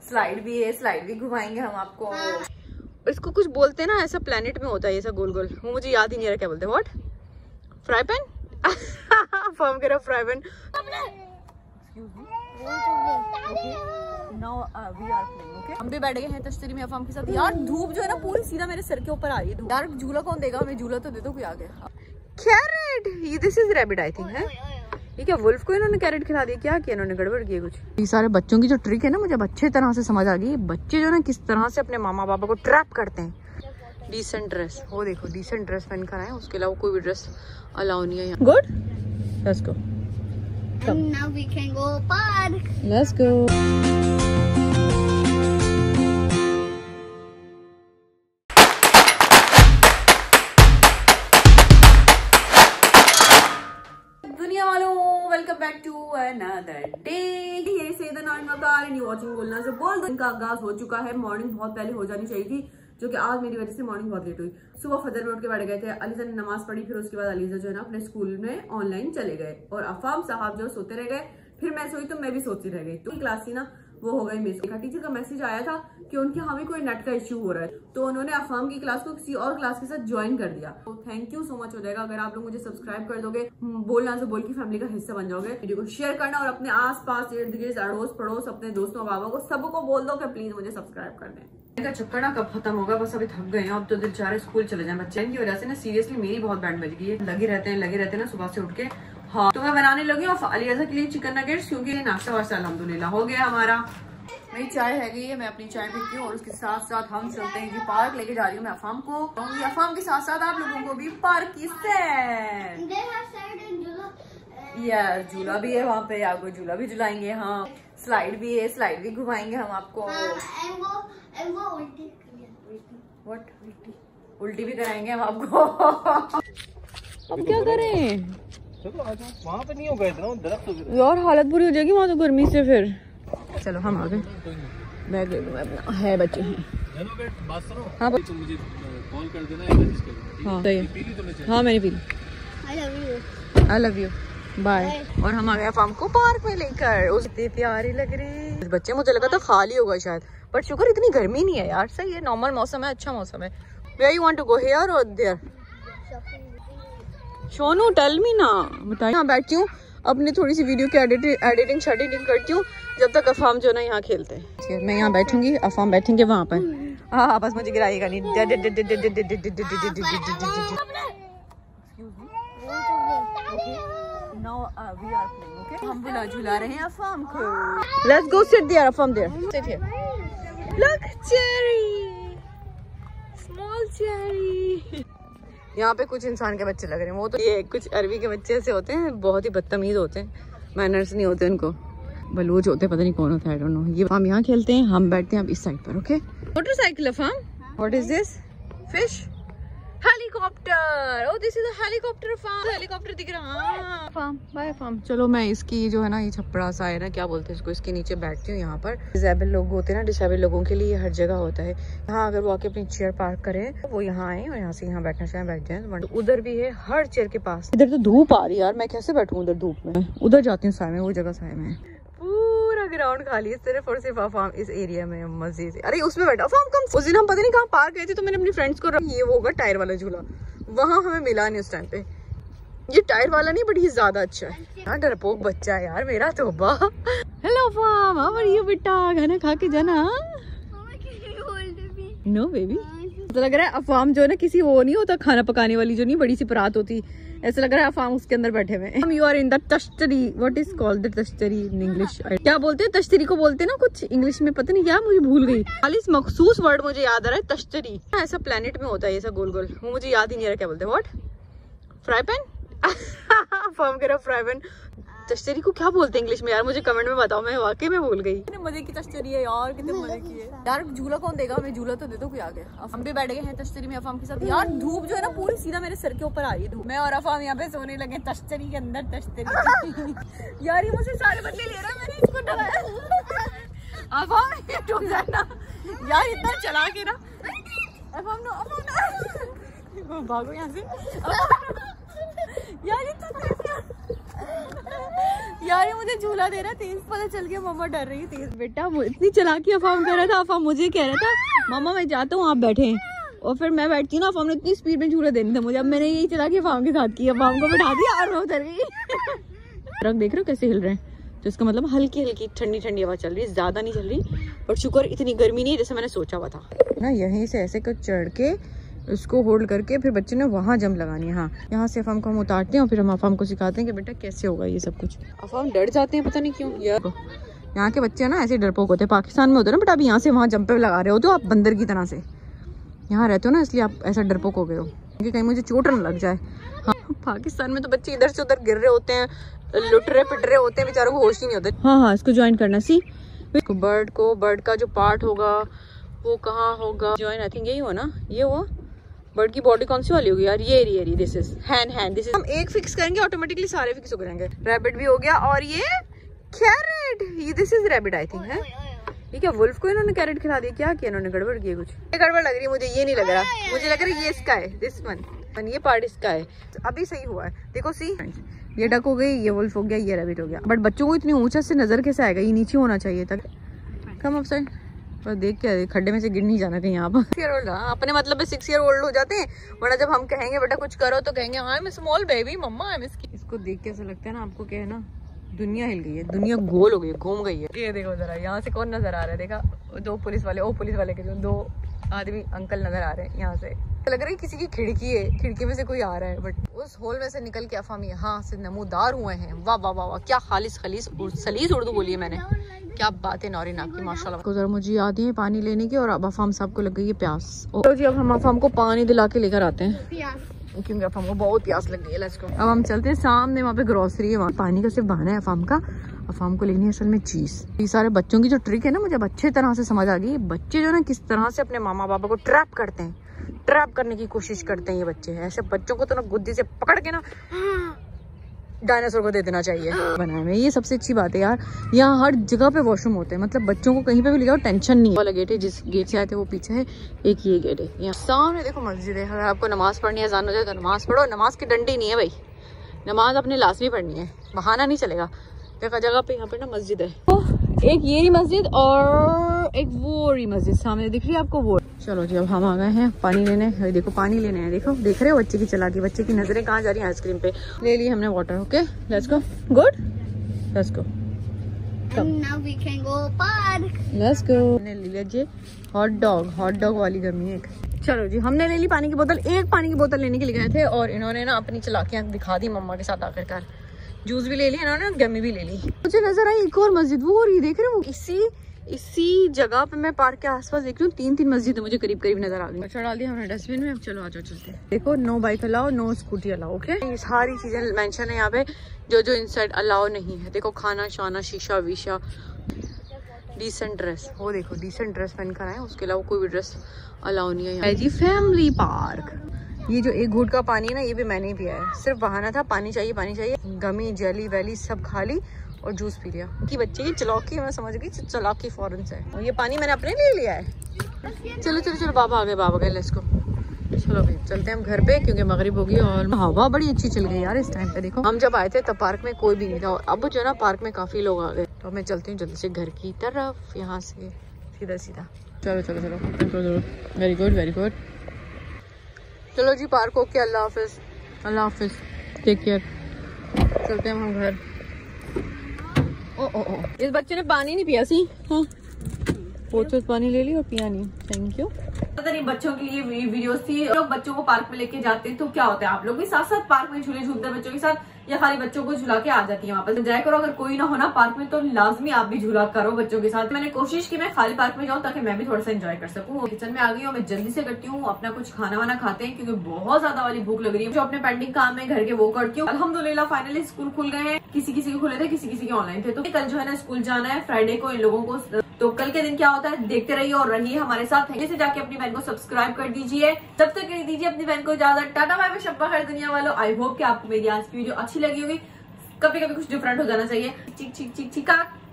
Slide भी है, slide भी घुमाएंगे हम आपको। इसको कुछ बोलते हैं ना, ऐसा प्लेनेट में होता है ऐसा गोल गोल, वो मुझे याद ही नहीं रहा क्या बोलते हैं। व्हाट? Fry pan? फॉर्म करा फ्राई पैन। हम भी बैठ गए हैं तश्तरी में अफाम के साथ। यार धूप जो है ना पूरी सीधा मेरे सर के ऊपर आ रही है। यार झूला कौन देगा हमें? झूला तो दे दो कोई आगे। कैरेट, ये this is rabbit I think है। ये क्या वुल्फ को इन्होंने कैरेट खिला दिया? क्या किया इन्होंने? गड़बड़ किया कुछ। ये सारे बच्चों की जो ट्रिक है ना मुझे अच्छे तरह से समझ आ गई। बच्चे जो ना किस तरह से अपने मामा पापा को ट्रैप करते हैं। डिसेंट ड्रेस, वो देखो डिसेंट ड्रेस पहन कर आए, उसके अलावा कोई भी ड्रेस अलाउ नहीं है यहाँ। Good, let's go. Now we can go park. Let's go. दुनिया वालों, welcome back to another day. ये सैयदा नाज़िमा कार एंड यू वाचिंग बोलना से बोल दो। इनका आगाज हो चुका है। मॉर्निंग बहुत पहले हो जानी चाहिए थी, जो कि आज मेरी वजह से मॉर्निंग बहुत लेट हुई। सुबह फजर में उठ के बैठ गए थे। अलीजा ने नमाज पढ़ी, फिर उसके बाद अलीजा जो है ना अपने स्कूल में ऑनलाइन चले गए और अफाम साहब जो सोते रह गए। फिर मैं सोई तो मैं भी सोती रह गई। तो क्लास थी ना वो हो गई मिस। टीचर का मैसेज आया था कि उनके यहाँ भी कोई नेट का इश्यू हो रहा है, तो उन्होंने अफाम की क्लास को किसी और क्लास के साथ ज्वाइन कर दिया। तो थैंक यू सो मच हो जाएगा अगर आप लोग मुझे सब्सक्राइब कर दोगे, बोलना से बोल की फैमिली का हिस्सा बन जाओगे। वीडियो को शेयर करना और अपने आस पास इर्द गिर्द अड़ोस पड़ोस अपने दोस्तों बाबा को सबको बोल दो कि प्लीज मुझे सब्सक्राइब कर दें। इनका चक्कर ना कब खत्म होगा, बस अभी थक गए हैं। अब तो दिल चाह रहा है स्कूल चले जाए। बच्चे की वजह से ना सीरियसली मेरी बहुत बैंड बज गई है। लगे रहते हैं ना सुबह से उठ के। हाँ तो मैं बनाने लगी हूँ अलीजा के लिए चिकन नगेट्स, क्योंकि नाश्ता वास्ता अल्हम्दुलिल्लाह हो गया हमारा। मेरी चाय है गई है, मैं अपनी चाय पीती हूँ और उसके साथ साथ हम चलते हैं कि पार्क। लेके जा रही हूँ मैं अफाम को। अफाम के साथ साथ आप लोगों को भी पार्क की सैर। यार झूला भी है वहाँ पे, आपको झूला भी झुलाएंगे। हाँ स्लाइड भी है, स्लाइड भी घुमाएंगे हम आपको। व्हाट? उल्टी भी कराएंगे हम आपको। अब क्या करें? चलो आ जाओ, वहाँ पे नहीं होगा इतना दरख्त। यार हालत बुरी हो जाएगी वहाँ तो गर्मी से। फिर चलो हम आ गए। बैग ले लो अपना, है बच्चे हैं। हाँ तो मुझे कॉल कर देना या मैसेज कर देना। हाँ सही है। हाँ मैंने पी ली। I love you bye. और हम आ गए फार्म को पार्क में लेकर। उसकी प्यारी लग रही बच्चे। मुझे लगा था खाली होगा शायद, बट शुक्र इतनी गर्मी नहीं है यार। सही है, नॉर्मल मौसम है, अच्छा मौसम है। Where you want to go, here और देयर? शोनू टेल मी ना, बताइए। यहाँ बैठती हूँ अपनी थोड़ी सी वीडियो की एडिटिंग शडिटिंग करती हूँ जब तक अफाम जो ना यहाँ खेलते हैं। मैं यहाँ बैठूंगी, अफाम बैठेंगे वहाँ पर। हाँ बस मुझे गिराइएगा नहीं। हम बुला झुला रहे हैं अफाम को। Let's go sit there Afam there. Sit here. Look cherry, small cherry. यहाँ पे कुछ इंसान के बच्चे लग रहे हैं। वो तो ये कुछ अरबी के बच्चे ऐसे होते हैं, बहुत ही बदतमीज होते हैं, मैनर्स नहीं होते उनको, बलूच होते हैं, पता नहीं कौन होता है, आई डोंट नो। ये हम यहाँ खेलते हैं, हम बैठते हैं अब इस साइड पर। Okay motorcycle farm. What is this? Fish? Helicopter. Oh this is a helicopter farm. Helicopter दिख रहा। Farm by farm. चलो मैं इसकी जो है ना ये छपड़ा सा है ना, क्या बोलते हैं इसको, इसके नीचे बैठती हूँ। यहाँ पर डिसेबल लोग होते हैं ना, डिसेबल लोगों के लिए हर जगह होता है। यहाँ अगर वो आके अपनी चेयर पार्क करें वो यहाँ आए और यहाँ से यहाँ बैठना चाहे बैठ जाए। उधर भी है हर चेयर के पास। इधर तो धूप आ रही है यार, मैं कैसे बैठूँ उधर धूप में? उधर जाती हूँ साय में, वो जगह साय में। पूरा ग्राउंड खाली है सिर्फ और सिर्फ अफाम इस एरिया में मजे से। अरे उसमें बैठा अफाम कम। उस दिन हम पता नहीं कहाँ पार्क गए थे, तो मैंने अपनी फ्रेंड्स को ये वो होगा टायर वाला झूला, वहाँ हमें मिला नहीं उस टाइम पे। ये टायर वाला नहीं बट ये ज्यादा अच्छा है। हाँ डरपोक बच्चा है यार मेरा तो। Hello Afam, how are you बेटा? खाना खा के जाना। No baby. तो लग रहा है अफाम जो है ना किसी वो नहीं होता खाना पकाने वाली जो नहीं बड़ी सी परात होती, ऐसा लग रहा है अफाम उसके अंदर बैठे हुए हैं। यू आर इन द तश्तरी। व्हाट इज कॉल्ड द तश्तरी इन इंग्लिश? क्या बोलते हैं तश्तरी को? बोलते हैं ना कुछ इंग्लिश में, पता नहीं क्या, मुझे भूल गई। खाली इस मखसूस वर्ड मुझे याद आ रहा है, तश्तरी। ऐसा प्लेनेट में होता है ऐसा गोल गोल, वो मुझे याद ही नहीं रहा क्या बोलते हैं। व्हाट? Fry pan? फॉर्म करा फ्राई पैन। तश्तरी को क्या बोलते हैं इंग्लिश में यार? मुझे कमेंट में बताओ, मैं वाकई में भूल गई। कितने मजे की तश्तरी है यार, कितने मजे की है यार। झूला कौन देगा हमें? झूला तो दे दो कोई आगे। हम भी बैठ गए हैं तश्तरी में अफाम के साथ। यार धूप जो है ना पूरी सीधा मेरे सर के ऊपर आ रही है। धूप मैं और अफाम यहाँ पे सोने लगे तश्तरी के अंदर। तश्तरी यार ये मुझसे सारे बदले ले रहा है, मैंने इसको डराया। अफाम ये डूब जाना यार, इतना चला के ना। अफाम नो, भागो यहाँ से यार। यार ये मुझे झूला दे रहा है तेज, पता चल गया मम्मा डर रही है तेज। बेटा इतनी चालाकी अफाम कर रहा था, अफाम मुझे कह रहा था मम्मा मैं जाता हूँ आप बैठे, और फिर मैं बैठती हूँ ना, अफाम ने इतनी स्पीड में झूला देना था मुझे। अब मैंने यही चालाकी अफाम के साथ की, अफाम को बैठा दिया और मैं उतर गई। ट्रक देख रहे हो कैसे हिल रहे हैं, तो इसका मतलब हल्की हल्की ठंडी ठंडी हवा चल रही है, ज्यादा नहीं चल रही। और शुक्र इतनी गर्मी नहीं है जैसे मैंने सोचा हुआ था ना। यहीं से ऐसे कुछ चढ़ के उसको होल्ड करके फिर बच्चे ने वहाँ जंप लगानी है। हाँ, यहाँ से अफाम को हम उतारते हैं और फिर हम अफाम को सिखाते हैं कि बेटा कैसे होगा ये सब कुछ। अफाम डर जाते हैं पता नहीं क्यों। यहाँ के बच्चे ना ऐसे डरपोक होते हैं, पाकिस्तान में होते हैं ना, बट आप यहाँ से वहाँ जंप पे लगा रहे हो तो आप बंदर की तरह से यहाँ रहते हो ना, इसलिए आप ऐसा डरपोक हो गए हो कि कहीं मुझे चोट न लग जाए। हाँ, पाकिस्तान में तो बच्चे इधर से उधर गिर रहे होते हैं, लुट रहे पिट रहे होते हैं, बेचारों को होश ही नहीं होता। हाँ हाँ, इसको ज्वाइन करना सी बर्ड का जो पार्ट होगा वो कहाँ होगा ज्वाइन, आई थिंक यही हो ना, ये हुआ। बर्ड की बॉडी कौन सी वाली होगी यार, ये this is hand this is. हम एक फिक्स करेंगे ऑटोमेटिकली सारे फिक्स हो जाएंगे। रैबिट भी हो गया, और ये कैरेट, ये this is rabbit I think है। ये क्या वुल्फ को इन्होंने कैरेट खिला दिया, क्या किया इन्होंने, गड़बड़ की कुछ। ये गड़बड़ लग रही है मुझे, ये नहीं लग रहा, मुझे लग रहा है ये इसका है, दिस वन, ये पार्ट इसका है। अभी सही हुआ है, देखो सी, ये डक हो गई, ये वुल्फ हो गया, ये रैबिट हो गया। बट बच्चों को इतनी ऊंचा से नजर कैसे आएगा, ये नीचे होना चाहिए तक। कम अपसाइड और देख के खड्डे में से गिर नहीं जाना कहीं। आप 6 ईयर ओल्ड, अपने मतलब 6 ईयर ओल्ड हो जाते हैं, वरना जब हम कहेंगे बेटा कुछ करो तो कहेंगे I am small baby mamma I am. इसको देख के ऐसा लगता है ना आपको क्या है ना, दुनिया हिल गई है, दुनिया गोल हो गई है, घूम गई है। ये देखो जरा यहाँ से कौन नजर आ रहा है, देखा 2 पुलिस वाले, ओ पुलिस वाले के जो 2 आदमी अंकल नजर आ रहे हैं यहाँ से। लग रहा है किसी की खिड़की है, खिड़की में से कोई आ रहा है, बट उस होल में से निकल के अफाम यहाँ से नमूदार हुए हैं। वाह वाह वाह वाह, क्या खालिस खलीस सलीस उर्दू बोली है मैंने, क्या बात है नौरी नाक की माशाल्लाह। को जरा मुझे याद है पानी लेने की, और अब अफाम साहब को लग गई है प्यास। तो जी अब हम अफाम को पानी दिला के लेकर आते हैं, क्योंकि अफाम को बहुत प्यास लग गई है। Let's go. अब हम चलते हैं, सामने वहाँ पे ग्रोसरी है, वहाँ पानी का सिर्फ बहाना है अफाम का। अफाम को लेनी है असल में चीज। ये सारे बच्चों की जो ट्रिक है ना, मुझे अच्छे तरह से समझ आ गई। बच्चे जो ना किस तरह से अपने मामा पापा को ट्रैप करते हैं, ट्रैप करने की कोशिश करते हैं ये बच्चे। ऐसे बच्चों को तो ना गुद्दी से पकड़ के ना डायनासोर को दे देना चाहिए बनाने में। ये सबसे अच्छी बात है यार, यहाँ हर जगह पे वॉशरूम होते हैं, मतलब बच्चों को कहीं पे भी ले जाओ टेंशन नहीं है। वाला गेट है, जिस गेट से आए थे वो पीछे है, एक ये गेट है। यहाँ सामने देखो मस्जिद है, अगर आपको नमाज पढ़नी है, अज़ान हो जाए तो नमाज पढ़ो। नमाज की डंडी नहीं है भाई, नमाज अपने लाजमी पढ़नी है, बहाना नहीं चलेगा। जगह जगह पे यहाँ पे ना मस्जिद है, तो एक ये मस्जिद और एक वो मस्जिद सामने दिख रही है आपको वो। चलो जी अब हम आ गए हैं पानी लेने। देखो पानी लेने हैं, देखो देख रहे हो बच्चे की चालाकी, बच्चे की नजरें कहाँ जा रही हैं, आइसक्रीम पे। ले ली हमने water. Okay let's go, good let's go, Now we can go park. Let's go. हमने ले लिया जी हॉट डॉग वाली गर्मी एक। चलो जी हमने ले ली पानी की बोतल। एक पानी की बोतल लेने के लिए गए थे और इन्होंने ना अपनी चालाकियां दिखा दी मम्मा के साथ आखिरकार। जूस भी ले लिया इन्होंने, गमी भी ले ली। मुझे नजर आई एक और मस्जिद, वो रही देख रहे हो, इसी जगह पे मैं पार्क के आसपास देख रही हूँ 3 मस्जिद मुझे करीब करीब नजर आ गई। अच्छा डाल दिया हमने डस्टबिन में। अब चलो आ जाओ चलते हैं। देखो no bike allow, no scooty allow. Okay ये सारी चीजें मेंशन है यहाँ पे, जो इनसाइड अलाउ नहीं है। देखो खाना शाना शीशा वीशा, डिसेंट ड्रेस, वो देखो डिसेंट ड्रेस पहन कर आए, उसके अलावा कोई भी ड्रेस अलाउ नहीं है यहाँ जी। Family park. ये जो एक घूट का पानी है ना, ये भी मैंने पिया है, सिर्फ बहाना था, पानी चाहिए। गमी जेली वैली सब खा ली और जूस पी लिया। कि बच्चे की चलाकी मैं समझ गई, चलाकी फौरन से। और ये पानी मैंने अपने लिए लिया है। चलो बाबा आ गए, लेट्स गो। चलो भाई चलते हैं हम घर पे, क्योंकि मगरिब होगी और हवा बड़ी अच्छी चल गई यार इस टाइम पे। देखो हम जब आए थे तब पार्क में कोई भी नहीं था, और अब जो है ना पार्क में काफी लोग आ गए। तो मैं चलती हूँ जल्दी से घर की तरफ, यहाँ से सीधा। चलो वेरी गुड। चलो जी पार्क ओके, अल्लाह हाफिज, टेक केयर। चलते हैं हम घर। ओ इस बच्चे ने पानी नहीं पिया सी। हाँ पोचो पानी ले ली और पिया नहीं, थैंक यू। पता नहीं बच्चों के लिए वीडियोस थी। लोग बच्चों को पार्क में लेके जाते हैं तो क्या होता है, आप लोग भी साथ साथ पार्क में झूले झूलते हैं बच्चों के साथ, या खाली बच्चों को झूला के आ जाती है वापस। जाया करो, अगर कोई ना हो ना पार्क में तो लाजमी आप भी झूला करो बच्चों के साथ। मैंने कोशिश की मैं खाली पार्क में जाऊँ ताकि मैं भी थोड़ा सा एंजॉय कर सकूँ। किचन में आ गई हूँ, मैं जल्दी से करती हूँ अपना कुछ खाना वाना खाते हैं, क्योंकि बहुत ज्यादा वाली भूख लग रही है। जो अपने पेंडिंग काम है घर के वो करती हूँ। अल्हम्दुलिल्लाह फाइनली स्कूल खुल गए हैं, किसी के खुले थे, किसी के ऑनलाइन थे। तो कल जो है ना स्कूल जाना है फ्राइडे को इन लोगों को। तो कल के दिन क्या होता है देखते रहिए और रहिए हमारे साथ। जैसे जाके अपनी बहन को सब्सक्राइब कर दीजिए, तब तक कह दीजिए अपनी बहन को इजाजत। टाटा बाय बाय, शब्बा खैर दुनिया वालों। आई होप कि आपको मेरी आज की वीडियो अच्छी लगी होगी। कभी कभी कुछ डिफरेंट हो जाना चाहिए। चिक चिक चिक चिका।